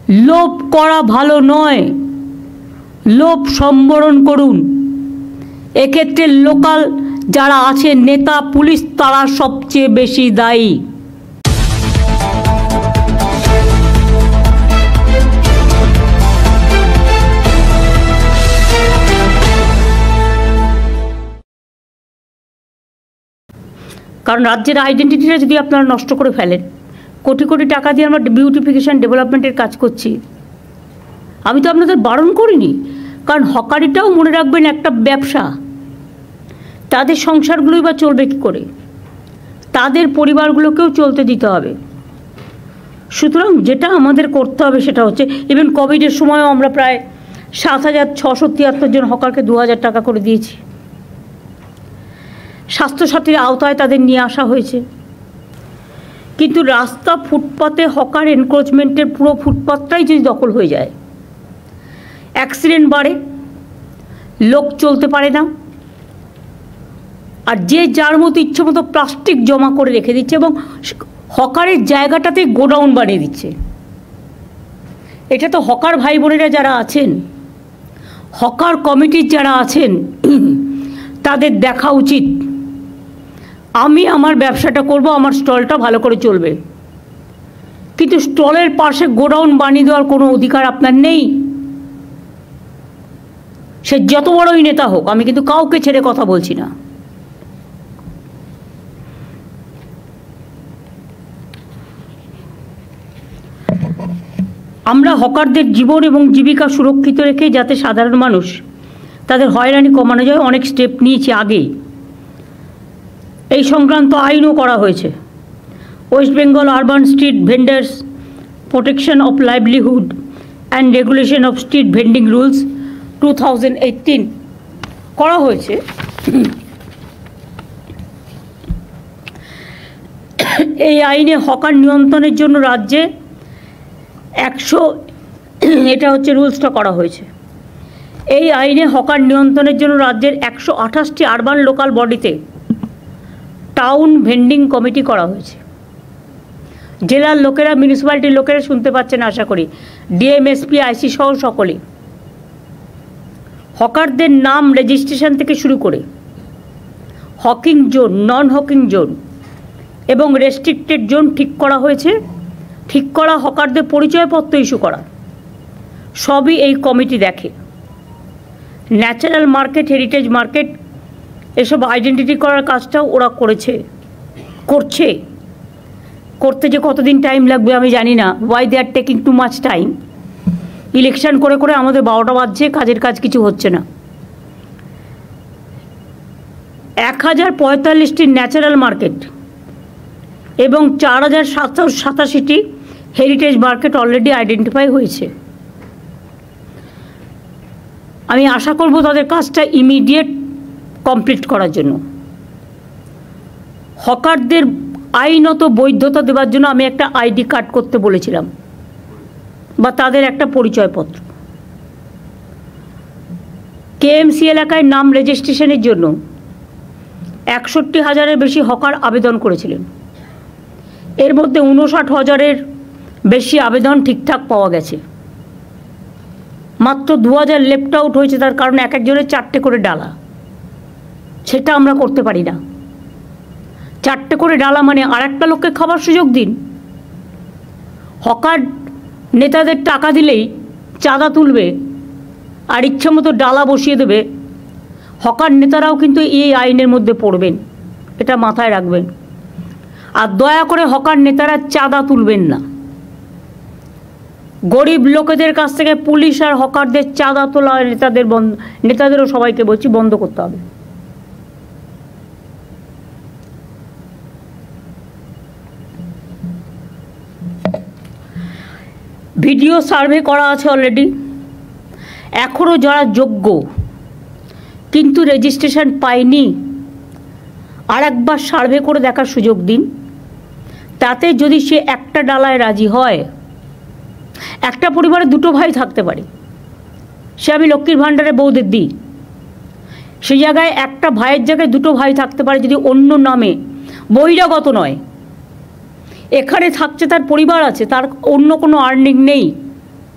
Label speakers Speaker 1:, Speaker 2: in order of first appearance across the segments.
Speaker 1: লোভ করা ভালো নয়, লোভ সম্বরণ করুন। এক্ষেত্রে লোকাল যারা আছে নেতা পুলিশ তারা সবচেয়ে বেশি দায়ী। কারণ রাজ্যের আইডেন্টিটিটা যদি আপনারা নষ্ট করে ফেলেন, কোটি কোটি টাকা দিয়ে আমরা বিউটিফিকেশন ডেভেলপমেন্টের কাজ করছি, আমি তো আপনাদের বারণ করিনি। কারণ হকারিটাও মনে রাখবেন একটা ব্যবসা, তাদের সংসারগুলোই বা চলবে কী করে, তাদের পরিবারগুলোকেও চলতে দিতে হবে। সুতরাং যেটা আমাদের করতে হবে সেটা হচ্ছে, ইভেন কোভিডের সময়ও আমরা প্রায় 7,673 জন হকারকে 2,000 টাকা করে দিয়েছি। স্বাস্থ্যসাথীর আওতায় তাদের নিয়ে আসা হয়েছে। কিন্তু রাস্তা ফুটপাতে হকার এনক্রোচমেন্টের পুরো ফুটপাতটাই যদি দখল হয়ে যায়, অ্যাক্সিডেন্ট বাড়ে, লোক চলতে পারে না, আর যে যার মতো ইচ্ছে মতো প্লাস্টিক জমা করে রেখে দিচ্ছে এবং হকারের জায়গাটাতে গোডাউন বানিয়ে দিচ্ছে। এটা তো হকার ভাই বোনেরা যারা আছেন, হকার কমিটির যারা আছেন, তাদের দেখা উচিত। আমি আমার ব্যবসাটা করব, আমার স্টলটা ভালো করে চলবে, কিন্তু স্টলের পাশে গোডাউন বানিয়ে দেওয়ার কোনো অধিকার আপনার নেই। সে যত বড়ই নেতা হোক, আমি কিন্তু কাউকে ছেড়ে কথা বলছি না। আমরা হকারদের জীবন এবং জীবিকা সুরক্ষিত রেখে যাতে সাধারণ মানুষ তাদের হয়রানি কমানো যায়, অনেক স্টেপ নিয়েছি আগেই। এই সংক্রান্ত আইনও করা হয়েছে। West Bengal urban street vendors protection of livelihood and regulation of street vending rules 2018 করা হয়েছে। এই আইনে হকার নিয়ন্ত্রণের জন্য রাজ্যে 100, এটা হচ্ছে রুলসটা করা হয়েছে। এই আইনে হকার নিয়ন্ত্রণের জন্য রাজ্যের 128টি আরবান লোকাল বডিতে টাউন ভেন্ডিং কমিটি করা হয়েছে। জেলার লোকেরা, মিউনিসিপ্যালিটির লোকেরা শুনতে পাচ্ছেন আশা করি, ডিএম, এসপি, আইসি সহ সকলে হকারদের নাম রেজিস্ট্রেশন থেকে শুরু করে hawking zone, non hawking zone এবং রেস্ট্রিক্টেড জোন ঠিক করা হয়েছে। ঠিক করা হকারদের পরিচয়পত্র ইস্যু করা, সবই এই কমিটি দেখে। ন্যাচারাল মার্কেট, হেরিটেজ মার্কেট, এসব আইডেন্টিটি করার কাজটাও ওরা করছে। করতে যে কতদিন টাইম লাগবে আমি জানি না। Why they are taking too much time. Election করে করে আমাদের 12টা বাজছে, কাজের কাজ কিছু হচ্ছে না। 1045টি ন্যাচারাল মার্কেট এবং 4,787টি হেরিটেজ মার্কেট অলরেডি আইডেন্টিফাই হয়েছে। আমি আশা করব তাদের কাজটা ইমিডিয়েট কমপ্লিট করার জন্য। হকারদের আইনত বৈধতা দেওয়ার জন্য আমি একটা আইডি কার্ড করতে বলেছিলাম, বা তাদের একটা পরিচয়পত্র। কেএমসি এলাকায় নাম রেজিস্ট্রেশনের জন্য 61,000-এর বেশি হকার আবেদন করেছিলেন। এর মধ্যে 59,000-এর বেশি আবেদন ঠিকঠাক পাওয়া গেছে। মাত্র 2,000 লেফট আউট হয়েছে। তার কারণ এক একজনের 4টে করে ডালা, সেটা আমরা করতে পারি না। 4টে করে ডালা মানে আর একটা লোককে খাবার সুযোগ দিন। হকার নেতাদের টাকা দিলেই চাঁদা তুলবে আর ইচ্ছে মতো ডালা বসিয়ে দেবে। হকার নেতারাও কিন্তু এই আইনের মধ্যে পড়বেন, এটা মাথায় রাখবেন। আর দয়া করে হকার নেতারা চাঁদা তুলবেন না। গরিব লোকেদের কাছ থেকে পুলিশ আর হকারদের চাঁদা তোলা, নেতাদেরও সবাইকে বলছি বন্ধ করতে হবে। ভিডিও সার্ভে করা আছে অলরেডি। এখনও যারা যোগ্য কিন্তু রেজিস্ট্রেশন পায়নি, আর একবার সার্ভে করে দেখার সুযোগ দিন। তাতে যদি সে একটা ডালায় রাজি হয়, একটা পরিবারে 2টো ভাই থাকতে পারে, সে আমি লক্ষ্মীর ভাণ্ডারে বউদের দিই, সেই জায়গায় একটা ভাইয়ের জায়গায় 2টো ভাই থাকতে পারে যদি অন্য নামে, বহিরাগত নয়। এখানে থাকছে, তার পরিবার আছে, তার অন্য কোনো আর্নিং নেই,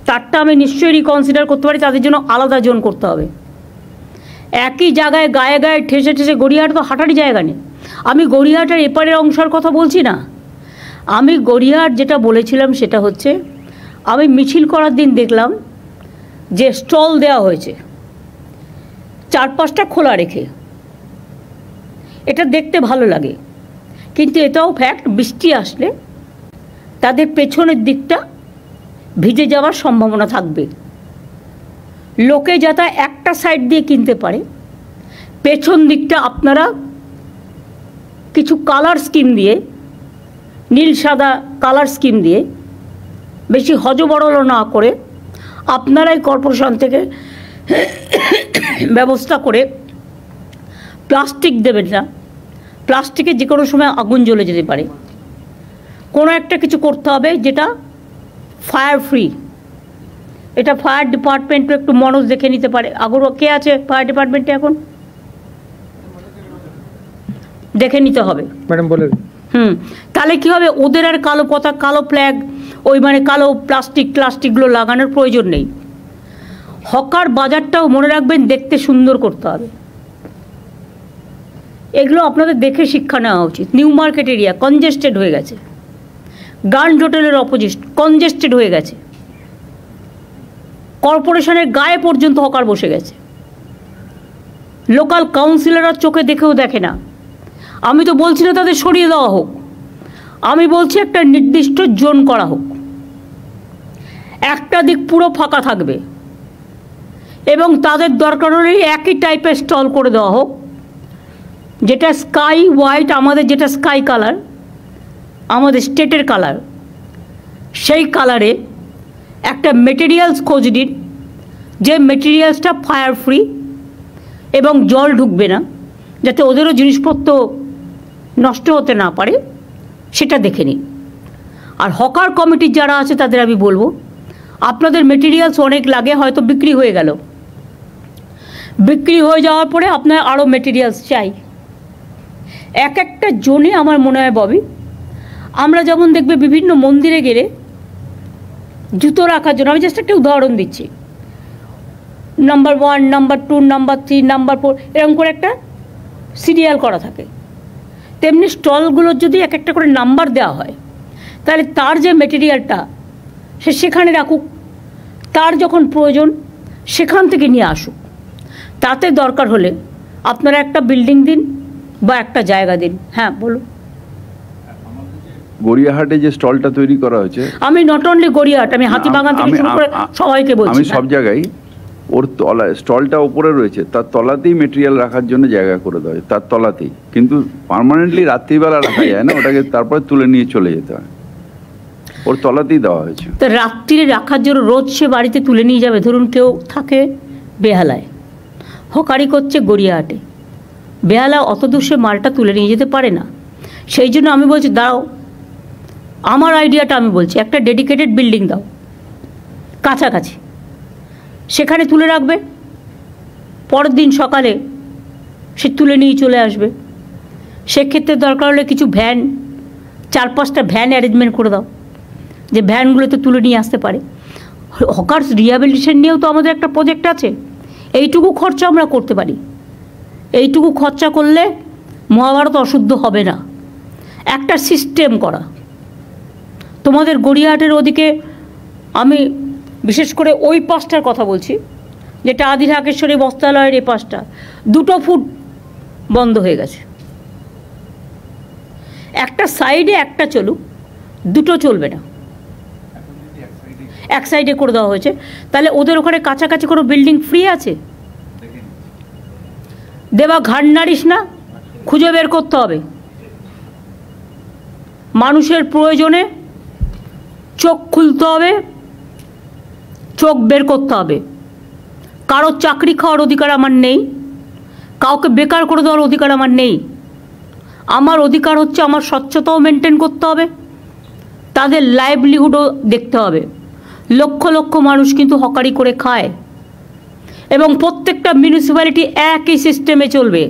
Speaker 1: তারটা আমি নিশ্চয়ই রিকনসিডার করতে পারি, তাদের জন্য আলাদা জোন করতে হবে। একই জায়গায় গায়ে গায়ে ঠেসে ঠেসে গড়িয়াহাট তো হাঁটারই জায়গা নেই। আমি গড়িয়াহাটের এপারের অংশের কথা বলছি না, আমি গড়িয়াহাট যেটা বলেছিলাম সেটা হচ্ছে, আমি মিছিল করার দিন দেখলাম যে স্টল দেওয়া হয়েছে 4-5টা খোলা রেখে, এটা দেখতে ভালো লাগে, কিন্তু এটাও ফ্যাক্ট বৃষ্টি আসলে তাদের পেছনের দিকটা ভিজে যাওয়ার সম্ভাবনা থাকবে। লোকে যাতে একটা সাইড দিয়ে কিনতে পারে, পেছন দিকটা আপনারা কিছু কালার স্কিম দিয়ে, নীল সাদা কালার স্কিম দিয়ে, বেশি হজবরল না করে আপনারাই কর্পোরেশন থেকে ব্যবস্থা করে প্লাস্টিক দেবেন না। প্লাস্টিকে যে কোনো সময় আগুন জ্বলে যেতে পারে। কোনো একটা কিছু করতে হবে যেটা ফায়ার ফ্রি। এটা ফায়ার ডিপার্টমেন্টও একটু মনোজ দেখে নিতে পারে। আগুন কে আছে ফায়ার ডিপার্টমেন্টে এখন দেখে নিতে হবে
Speaker 2: ম্যাডাম বলে।
Speaker 1: তাহলে কী হবে, ওদের আর কালো পতাকা, কালো ফ্ল্যাগ, ওই মানে কালো প্লাস্টিকগুলো লাগানোর প্রয়োজন নেই। হকার বাজারটাও মনে রাখবেন দেখতে সুন্দর করতে হবে। এগুলো আপনাদের দেখে শিক্ষা নেওয়া উচিত। নিউ মার্কেট এরিয়া কনজেস্টেড হয়ে গেছে, গ্র্যান্ড হোটেলের অপোজিট কনজেস্টেড হয়ে গেছে, কর্পোরেশনের গায়ে পর্যন্ত হকার বসে গেছে। লোকাল কাউন্সিলররা চোখে দেখেও দেখে না। আমি তো বলছি না তাদের সরিয়ে দেওয়া হোক, আমি বলছি একটা নির্দিষ্ট জোন করা হোক, একটা দিক পুরো ফাঁকা থাকবে এবং তাদের দরকার হলে একই টাইপের স্টল করে দেওয়া হোক, যেটা স্কাই হোয়াইট, আমাদের যেটা স্কাই কালার, আমাদের স্টেটের কালার, সেই কালারে একটা মেটেরিয়ালস খোঁজ দিন, যে মেটেরিয়ালসটা ফায়ার ফ্রি এবং জল ঢুকবে না, যাতে ওদেরও জিনিসপত্র নষ্ট হতে না পারে, সেটা দেখে নিন। আর হকার কমিটির যারা আছে তাদের আমি বলবো, আপনাদের মেটেরিয়ালস অনেক লাগে, হয়তো বিক্রি হয়ে গেল, বিক্রি হয়ে যাওয়ার পরে আপনার আরও মেটেরিয়ালস চাই। এক একটা জোনে আমার মনে হয় ববি, আমরা যেমন দেখবে বিভিন্ন মন্দিরে গেলে জুতো রাখার জন্য, আমি জাস্ট একটা উদাহরণ দিচ্ছি, নাম্বার 1, নাম্বার 2, নাম্বার 3, নাম্বার 4 এরকম করে একটা সিরিয়াল করা থাকে। তেমনি স্টলগুলোর যদি এক একটা করে নাম্বার দেওয়া হয়, তাহলে তার যে মেটেরিয়ালটা সে সেখানে রাখুক, তার যখন প্রয়োজন সেখান থেকে নিয়ে আসুক। তাতে দরকার হলে আপনারা একটা বিল্ডিং দিন বা একটা জায়গা দিন। হ্যাঁ বলুন।
Speaker 3: গড়িয়াহাটে যে স্টলটা তৈরি করা হয়েছে,
Speaker 1: আমি নট অনলি গড়িয়াহাট, আমি হাতিবাগান থেকে শুরু করে সবাইকে বলছি,
Speaker 3: আমি সব জায়গায় ওর তলায় স্টলটা উপরে রয়েছে, তার তলাতেই মেটেরিয়াল রাখার জন্য জায়গা করে দেওয়া হয়, তার তলাতেই। কিন্তু পার্মানেন্টলি রাত্রিবেলা রাখা যায় না, ওটাকে তারপরে তুলে নিয়ে চলে যেতে হয়, ওর তলাতেই দেওয়া হয়েছে।
Speaker 1: তো রাত্রিরে রাখার জন্য রোজ সে বাড়িতে তুলে নিয়ে যাবে। ধরুন কেউ থাকে বেহালায়, হকারি করছে গড়িয়াহাটে, বেহালা অত দূর সে মালটা তুলে নিয়ে যেতে পারে না। সেই জন্য আমি বলছি দাও, আমার আইডিয়াটা আমি বলছি, একটা ডেডিকেটেড বিল্ডিং দাও কাছাকাছি, সেখানে তুলে রাখবে, পরের দিন সকালে সে তুলে নিয়ে চলে আসবে। সেক্ষেত্রে দরকার হলে কিছু ভ্যান, 4-5টা ভ্যান অ্যারেঞ্জমেন্ট করে দাও, যে ভ্যানগুলোতে তুলে নিয়ে আসতে পারে। হকার্স রিহ্যাবিলিটেশন নিয়েও তো আমাদের একটা প্রজেক্ট আছে, এইটুকু খরচা আমরা করতে পারি। এইটুকু খরচা করলে মহাভারত অশুদ্ধ হবে না। একটা সিস্টেম করা, তোমাদের গড়িয়াহাটের ওদিকে, আমি বিশেষ করে ওই পাশটার কথা বলছি, যেটা আদি ঢাকেশ্বরী বস্ত্রালয়ের এই পাশটা, 2 ফুট বন্ধ হয়ে গেছে। একটা সাইডে একটা চলুক, 2 চলবে না, এক সাইডে করে দেওয়া হয়েছে। তাহলে ওদের ওখানে কাছাকাছি কোনো বিল্ডিং ফ্রি আছে? দেবা ঘাড় নাড়িস না, খুঁজে বের করতে হবে। মানুষের প্রয়োজনে চোখ খুলতে হবে, চোখ বের করতে হবে। কারো চাকরি খাওয়ার অধিকার আমার নেই, কাউকে বেকার করে দেওয়ার অধিকার আমার নেই। আমার অধিকার হচ্ছে আমার স্বচ্ছতাও মেনটেন করতে হবে, তাদের লাইভলিহুডও দেখতে হবে। লক্ষ লক্ষ মানুষ কিন্তু হকারি করে খায় এবং প্রত্যেকটা মিউনিসিপ্যালিটি একই সিস্টেমে চলবে।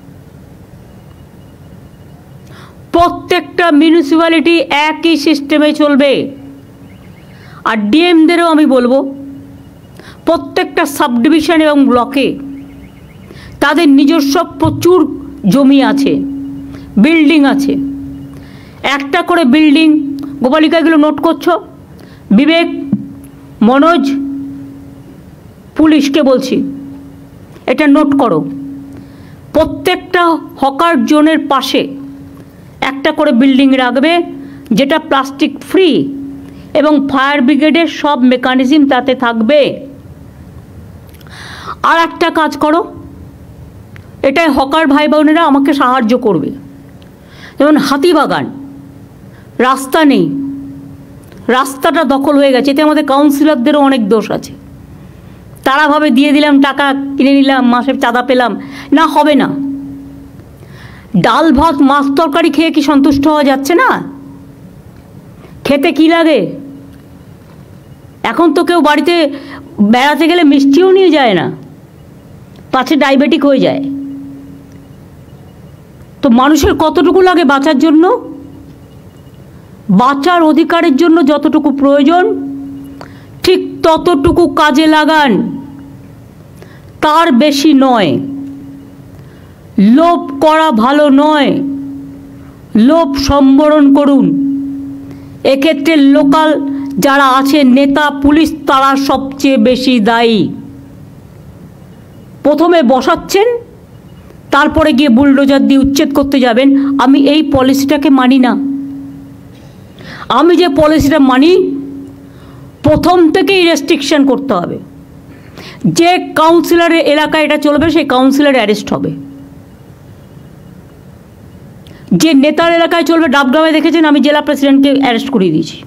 Speaker 1: প্রত্যেকটা মিউনিসিপ্যালিটি একই সিস্টেমে চলবে। আর ডিএমদেরও আমি বলবো, প্রত্যেকটা সাব ডিভিশন এবং ব্লকে তাদের নিজস্ব প্রচুর জমি আছে, বিল্ডিং আছে। একটা করে বিল্ডিং, গোপালিকা এগুলো নোট করছো, বিবেক, মনোজ, পুলিশকে বলছি এটা নোট করো। প্রত্যেকটা হকার জোনের পাশে একটা করে বিল্ডিং রাখবে, যেটা প্লাস্টিক ফ্রি, এবং ফায়ার ব্রিগেডের সব মেকানিজম তাতে থাকবে। আর একটা কাজ করো, এটাই হকার ভাই বোনেরা আমাকে সাহায্য করবে। যেমন হাতিবাগান, রাস্তা নেই, রাস্তাটা দখল হয়ে গেছে, এতে আমাদের কাউন্সিলরদেরও অনেক দোষ আছে। তারা ভাবে দিয়ে দিলাম, টাকা কিনে নিলাম, মাসে চাঁদা পেলাম, না, হবে না। ডাল ভাত মাছ তরকারি খেয়ে কি সন্তুষ্ট হওয়া যাচ্ছে না? খেতে কি লাগে? এখন তো কেউ বাড়িতে বেড়াতে গেলে মিষ্টিও নিয়ে যায় না, পাছে ডায়াবেটিক হয়ে যায়। তো মানুষের কতটুকু লাগে বাঁচার জন্য? বাঁচার অধিকারের জন্য যতটুকু প্রয়োজন ঠিক ততটুকু কাজে লাগান, তার বেশি নয়। লোভ করা ভালো নয়, লোভ সম্বরণ করুন। এক্ষেত্রে লোকাল যারা আছে, নেতা, পুলিশ, তারা সবচেয়ে বেশি দায়ী। প্রথমে বসাচ্ছেন, তারপরে গিয়ে বুলডোজার দিয়ে উচ্ছেদ করতে যাবেন। আমি এই পলিসিটাকে মানি না। আমি যে পলিসিটা মানি, প্রথম থেকেই রেস্ট্রিকশন করতে হবে। যে কাউন্সিলরের এলাকায় এটা চলবে সেই কাউন্সিলর অ্যারেস্ট হবে। যে নেতার এলাকায় চলবে, ডাবগ্রামে দেখেছেন আমি জেলা প্রেসিডেন্টকে অ্যারেস্ট করিয়ে দিয়েছি।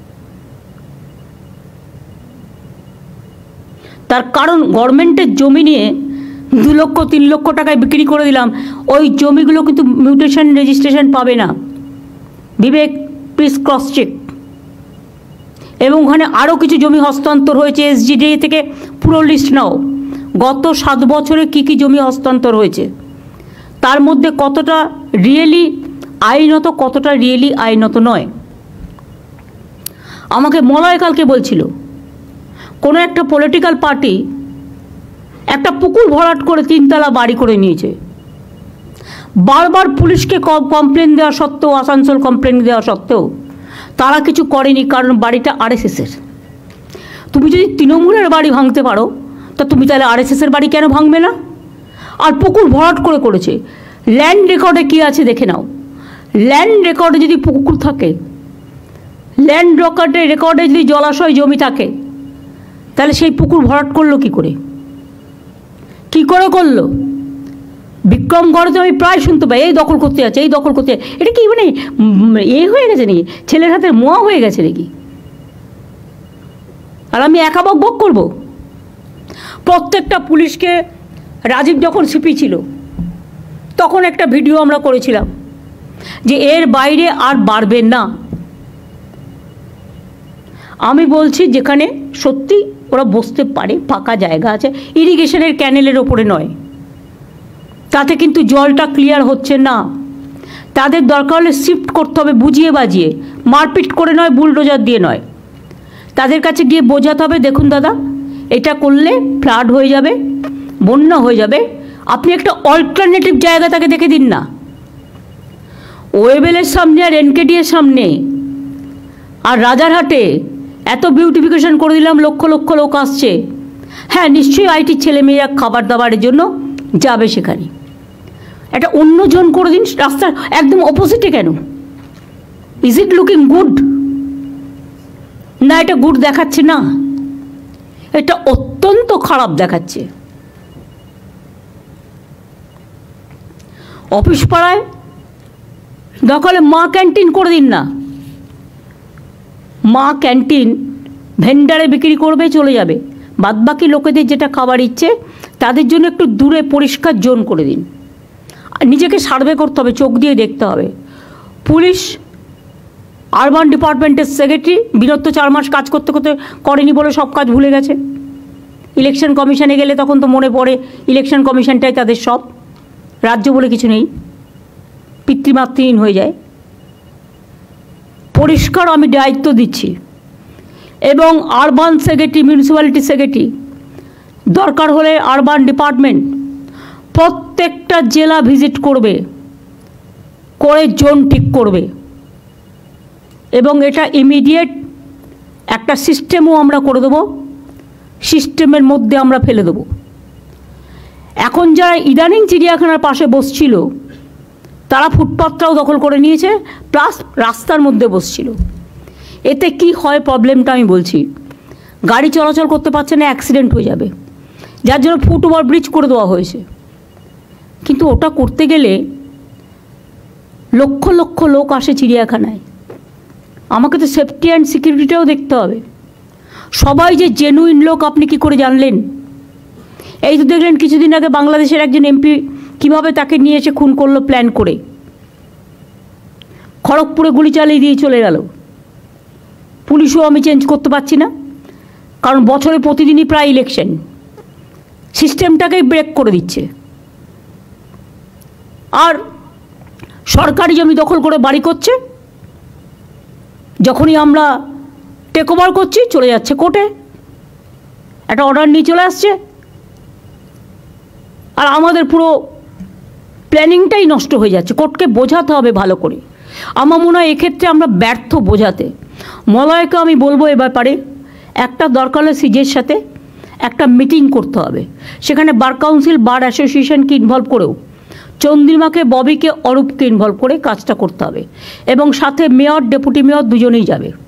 Speaker 1: তার কারণ গভর্নমেন্টের জমি নিয়ে 2 লক্ষ 3 লক্ষ টাকায় বিক্রি করে দিলাম, ওই জমিগুলো কিন্তু মিউটেশন রেজিস্ট্রেশন পাবে না। Bibek, please cross check. এবং ওখানে আরও কিছু জমি হস্তান্তর হয়েছে, SGDA থেকে পুরো লিস্ট নাও। গত 7 বছরে কী কী জমি হস্তান্তর হয়েছে, তার মধ্যে কতটা রিয়েলি আইনত, কতটা রিয়েলি আইনত নয়। আমাকে মলয় কালকে বলছিল, কোনো একটা পলিটিক্যাল পার্টি একটা পুকুর ভরাট করে 3 তলা বাড়ি করে নিয়েছে। বারবার পুলিশকে কমপ্লেন দেওয়া সত্ত্বেও, আসানসোল কমপ্লেন দেওয়া সত্ত্বেও তারা কিছু করেনি, কারণ বাড়িটা RSSের। তুমি যদি তৃণমূলের বাড়ি ভাঙতে পারো, তা তুমি তাহলে RSSের বাড়ি কেন ভাঙবে না? আর পুকুর ভরাট করেছে। ল্যান্ড রেকর্ডে কী আছে দেখে নাও। ল্যান্ড রেকর্ডে যদি পুকুর থাকে, ল্যান্ড রেকর্ডে যদি জলাশয় জমি থাকে, তাহলে সেই পুকুর ভরাট করলো কী করে? কী করে করলো? বিক্রমগড়ে তো আমি প্রায় শুনতে পাই, এই দখল করতে যাচ্ছে, এই দখল করতে যাচ্ছে। এটা কি মানে হয়ে গেছে নাকি? ছেলের হাতের মোয়া হয়ে গেছে নাকি? আর আমি একা বক করবো? প্রত্যেকটা পুলিশকে, রাজীব যখন সিপি ছিল তখন একটা ভিডিও আমরা করেছিলাম যে এর বাইরে আর বাড়বেন না। আমি বলছি যেখানে সত্যি ওরা বসতে পারে, ফাঁকা জায়গা আছে, ইরিগেশনের ক্যানেলের ওপরে নয়, তাতে কিন্তু জলটা ক্লিয়ার হচ্ছে না। তাদের দরকার হলে শিফট করতে হবে, বুঝিয়ে বাজিয়ে, মারপিট করে নয়, বুলডোজার দিয়ে নয়। তাদের কাছে গিয়ে বোঝাতে হবে, দেখুন দাদা, এটা করলে ফ্লাড হয়ে যাবে, বন্যা হয়ে যাবে, আপনি একটা অল্টারনেটিভ জায়গা তাকে দেখে দিন না। ওয়েবেলের সামনে আর NKD এর সামনে আর রাজারহাটে এত বিউটিফিকেশন করে দিলাম, লক্ষ লক্ষ লোক আসছে। হ্যাঁ, নিশ্চয়ই আইটির ছেলেমেয়েরা খাবার দাবারের জন্য যাবে সেখানে। একটা অন্য জোন করে দিন, রাস্তার একদম অপোজিটে কেন? Is it looking good? না, এটা গুড দেখাচ্ছে না, এটা অত্যন্ত খারাপ দেখাচ্ছে। অফিস পাড়ায় দখলে মা ক্যান্টিন করে দিন না। মা ক্যান্টিন ভেন্ডারে বিক্রি করবে, চলে যাবে। বাদবাকি লোকেদের যেটা খাবার ইচ্ছে তাদের জন্য একটু দূরে পরিষ্কার জোন করে দিন। আর নিজেকে সার্ভে করতে হবে, চোখ দিয়ে দেখতে হবে। পুলিশ, আরবান ডিপার্টমেন্টের সেক্রেটারি বিরত 4 মাস কাজ করতে করতে করেনি বলে সব কাজ ভুলে গেছে। ইলেকশন কমিশনে গেলে তখন তো মনে পড়ে ইলেকশন কমিশনটাই তাদের সব, রাজ্য বলে কিছু নেই, পিতৃমাতৃহীন হয়ে যায়। পরিষ্কার আমি দায়িত্ব দিচ্ছি। এবং আরবান সেক্রেটারি, মিউনিসিপ্যালিটি সেক্রেটারি দরকার হলে আরবান ডিপার্টমেন্ট প্রত্যেকটা জেলা ভিজিট করবে, করে জোন ঠিক করবে, এবং এটা ইমিডিয়েট একটা সিস্টেমও আমরা করে দেবো, সিস্টেমের মধ্যে আমরা ফেলে দেবো। এখন যারা ইদানিং চিড়িয়াখানার পাশে বসছিল তারা ফুটপাথটাও দখল করে নিয়েছে, প্লাস রাস্তার মধ্যে বসছিল। এতে কি হয় প্রবলেমটা আমি বলছি, গাড়ি চলাচল করতে পারছে না, অ্যাক্সিডেন্ট হয়ে যাবে, যার জন্য ফুট ওভার ব্রিজ করে দেওয়া হয়েছে। কিন্তু ওটা করতে গেলে লক্ষ লক্ষ লোক আসে চিড়িয়াখানায়, আমাকে তো সেফটি অ্যান্ড সিকিউরিটিটাও দেখতে হবে। সবাই যে জেনুইন লোক আপনি কি করে জানলেন? এই তো দেখলেন কিছুদিন আগে বাংলাদেশের একজন এমপি কীভাবে তাকে নিয়ে এসে খুন করলো প্ল্যান করে, খড়গপুরে গুলি চালিয়ে দিয়ে চলে গেল। পুলিশও আমি চেঞ্জ করতে পারছি না, কারণ বছরে প্রতিদিনই প্রায় ইলেকশন, সিস্টেমটাকেই ব্রেক করে দিচ্ছে। আর সরকারি জমি দখল করে বাড়ি করছে, যখনই আমরা টেক ওভার করছি চলে যাচ্ছে কোর্টে, একটা অর্ডার নিয়ে চলে আসছে, আর আমাদের পুরো প্ল্যানিংটাই নষ্ট হয়ে যাচ্ছে। কোর্টকে বোঝাতে হবে ভালো করে। আমার মনে হয় এক্ষেত্রে আমরা ব্যর্থ বোঝাতে। মলয়কে আমি বলবো এ ব্যাপারে একটা দরকার হলে সিজের সাথে একটা মিটিং করতে হবে, সেখানে বার কাউন্সিল, বার অ্যাসোসিয়েশনকে ইনভলভ করেও চন্দ্রিমাকে, ববিকে, অরূপকে ইনভলভ করে কাজটা করতে হবে, এবং সাথে মেয়র, ডেপুটি মেয়র দুজনেই যাবে।